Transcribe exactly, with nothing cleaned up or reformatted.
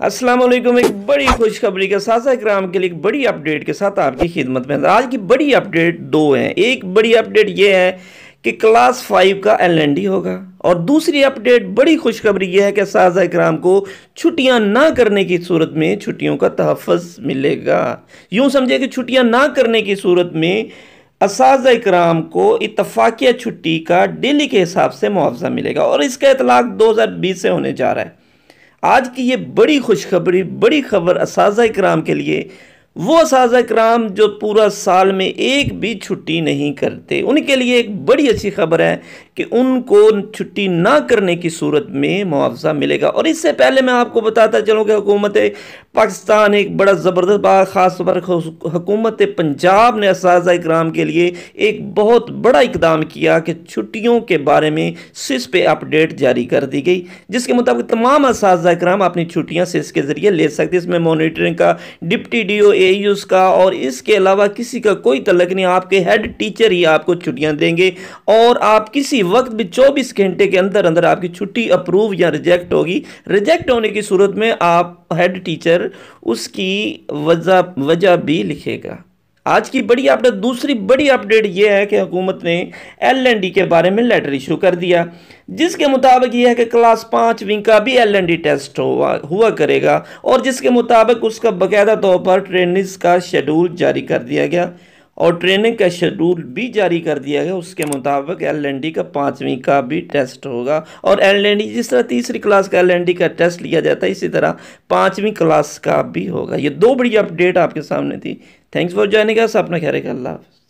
अस्सलाम वालेकुम। एक बड़ी खुशखबरी के साथ इकराम के लिए एक बड़ी अपडेट के साथ आपकी खिदमत में। आज की बड़ी अपडेट दो हैं। एक बड़ी अपडेट ये है कि क्लास फाइव का एल एन डी होगा, और दूसरी अपडेट बड़ी खुशखबरी ये है कि साजा इकराम को छुट्टियां ना करने की सूरत में छुट्टियों का तहफ़्फ़ुज़ मिलेगा। यूं समझे कि छुट्टियां ना करने की सूरत में असाज़ा इकराम को इत्तफ़ाक़िया छुट्टी का डेली के हिसाब से मुआवजा मिलेगा, और इसका इतलाक़ दो हज़ार बीस से होने जा रहा है। आज की ये बड़ी खुशखबरी, बड़ी खबर असाज़ा इकराम के लिए, वो असाज़ा इकराम जो पूरा साल में एक भी छुट्टी नहीं करते, उनके लिए एक बड़ी अच्छी खबर है कि उनको छुट्टी ना करने की सूरत में मुआवजा मिलेगा। और इससे पहले मैं आपको बताता चलूँ कि हुकूमत पाकिस्तान एक बड़ा ज़बरदस्त बात, ख़ास तौर पर हुकूमत पंजाब ने असाज़ा इकराम के लिए एक बहुत बड़ा इकदाम किया कि छुट्टियों के बारे में सिस पे अपडेट जारी कर दी गई, जिसके मुताबिक तमाम असाज़ा इकराम अपनी छुट्टियाँ सिस के ज़रिए ले सकते। इसमें मॉनिटरिंग का, deputy D O A use का और इसके अलावा किसी का कोई तलक नहीं। आपके हेड टीचर ही आपको छुट्टियां देंगे, और आप किसी वक्त भी चौबीस घंटे के अंदर अंदर आपकी छुट्टी अप्रूव या रिजेक्ट होगी। रिजेक्ट होने की सूरत में आप हेड टीचर उसकी वजह वजह भी लिखेगा। आज की बड़ी अपडेट, दूसरी बड़ी अपडेट यह है कि हुकूमत ने एल एन डी के बारे में लेटर इशू कर दिया, जिसके मुताबिक यह है कि क्लास पाँचवीं का भी एल एन डी टेस्ट हुआ हुआ करेगा, और जिसके मुताबिक उसका बाकायदा तौर पर ट्रेनिंग्स का शेड्यूल जारी कर दिया गया, और ट्रेनिंग का शेड्यूल भी जारी कर दिया गया। उसके मुताबिक एल एन डी का पाँचवीं का भी टेस्ट होगा, और एल एन डी जिस तरह तीसरी क्लास का एल एन डी का टेस्ट लिया जाता है, इसी तरह पाँचवीं क्लास का भी होगा। ये दो बड़ी अपडेट आपके सामने थी। Thanks for joining us. अपना ख्याल रखिए। अल्लाह हाफ़िज़।